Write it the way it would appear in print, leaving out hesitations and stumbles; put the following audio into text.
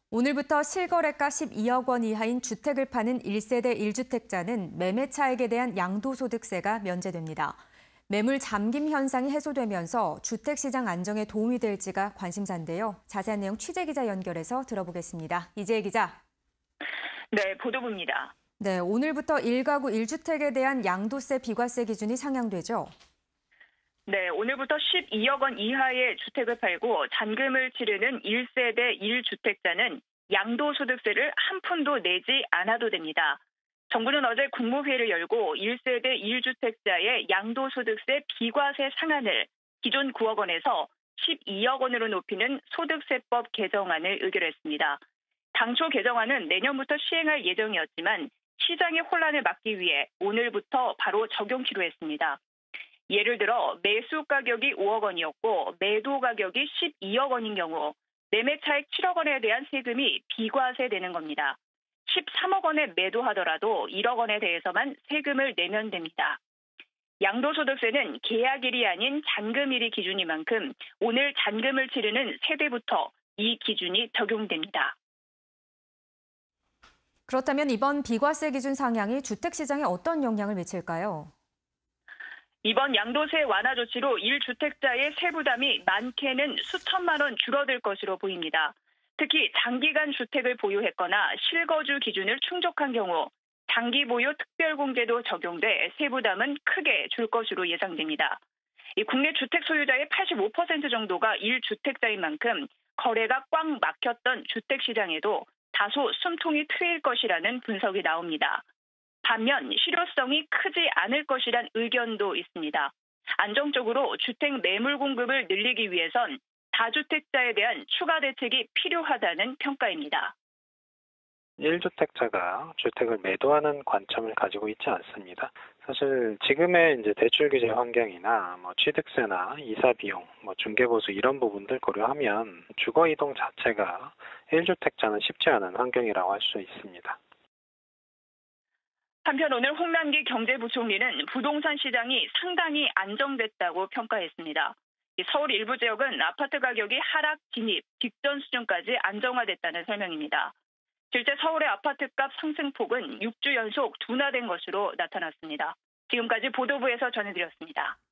오늘부터 실거래가 12억 원 이하인 주택을 파는 1세대 1주택자는 매매 차익에 대한 양도소득세가 면제됩니다. 매물 잠김 현상이 해소되면서 주택시장 안정에 도움이 될지가 관심사인데요. 자세한 내용 취재기자 연결해서 들어보겠습니다. 이재희 기자. 네, 보도부입니다. 네, 오늘부터 1가구 1주택에 대한 양도세 비과세 기준이 상향되죠. 네, 오늘부터 12억 원 이하의 주택을 팔고 잔금을 치르는 1세대 1주택자는 양도소득세를 한 푼도 내지 않아도 됩니다. 정부는 어제 국무회의를 열고 1세대 1주택자의 양도소득세 비과세 상한을 기존 9억 원에서 12억 원으로 높이는 소득세법 개정안을 의결했습니다. 당초 개정안은 내년부터 시행할 예정이었지만 시장의 혼란을 막기 위해 오늘부터 바로 적용키로 했습니다. 예를 들어 매수 가격이 5억 원이었고 매도 가격이 12억 원인 경우 매매 차익 7억 원에 대한 세금이 비과세되는 겁니다. 13억 원에 매도하더라도 1억 원에 대해서만 세금을 내면 됩니다. 양도소득세는 계약일이 아닌 잔금일이 기준인 만큼 오늘 잔금을 치르는 세대부터 이 기준이 적용됩니다. 그렇다면 이번 비과세 기준 상향이 주택시장에 어떤 영향을 미칠까요? 이번 양도세 완화 조치로 1주택자의 세부담이 많게는 수천만 원 줄어들 것으로 보입니다. 특히 장기간 주택을 보유했거나 실거주 기준을 충족한 경우 장기 보유 특별공제도 적용돼 세부담은 크게 줄 것으로 예상됩니다. 국내 주택 소유자의 85% 정도가 1주택자인 만큼 거래가 꽉 막혔던 주택시장에도 다소 숨통이 트일 것이라는 분석이 나옵니다. 반면 실효성이 크지 않을 것이란 의견도 있습니다. 안정적으로 주택 매물 공급을 늘리기 위해선 다주택자에 대한 추가 대책이 필요하다는 평가입니다. 1주택자가 주택을 매도하는 관점을 가지고 있지 않습니다. 사실 지금의 이제 대출 규제 환경이나 취득세나 이사 비용, 중개보수 이런 부분들 고려하면 주거 이동 자체가 1주택자는 쉽지 않은 환경이라고 할 수 있습니다. 한편 오늘 홍남기 경제부총리는 부동산 시장이 상당히 안정됐다고 평가했습니다. 서울 일부 지역은 아파트 가격이 하락 진입 직전 수준까지 안정화됐다는 설명입니다. 실제 서울의 아파트값 상승폭은 6주 연속 둔화된 것으로 나타났습니다. 지금까지 보도부에서 전해드렸습니다.